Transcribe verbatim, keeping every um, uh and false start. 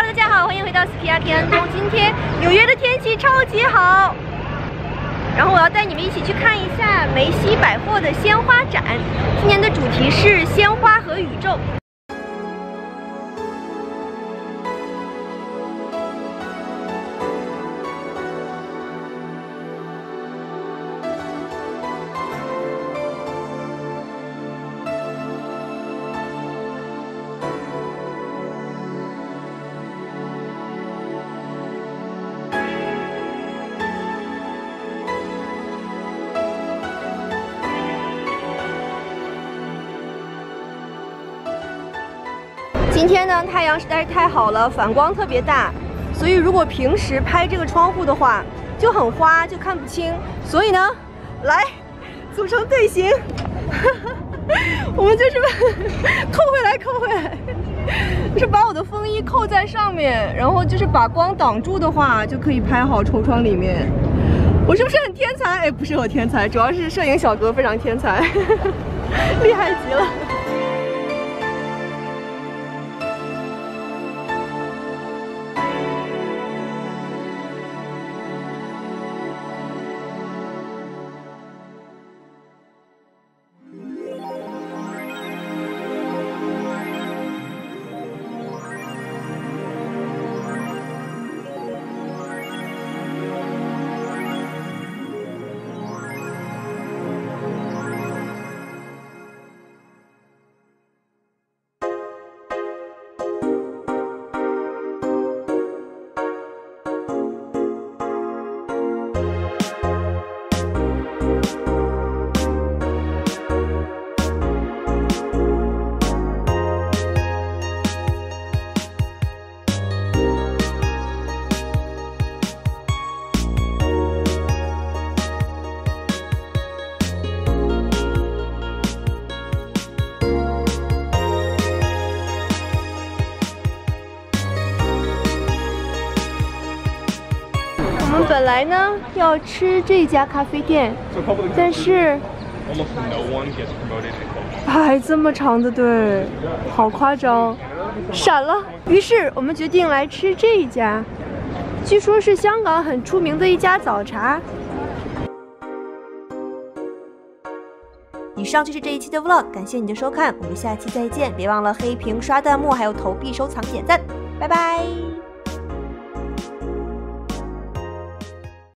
大家好，欢迎回到 Skia 天空。今天纽约的天气超级好，然后我要带你们一起去看一下梅西百货的鲜花展。今年的主题是鲜花和宇宙。 今天呢，太阳实在是太好了，反光特别大，所以如果平时拍这个窗户的话，就很花，就看不清。所以呢，来组成队形，我们就是扣回来，扣回来，就是把我的风衣扣在上面，然后就是把光挡住的话，就可以拍好橱窗里面。我是不是很天才？哎，不是我天才，主要是摄影小哥非常天才，厉害极了。 我们本来呢要吃这家咖啡店，但是排这么长的队，好夸张，闪了。于是我们决定来吃这一家，据说是香港很出名的一家早茶。以上就是这一期的 vlog， 感谢你的收看，我们下期再见。别忘了黑屏、刷弹幕，还有投币、收藏、点赞，拜拜。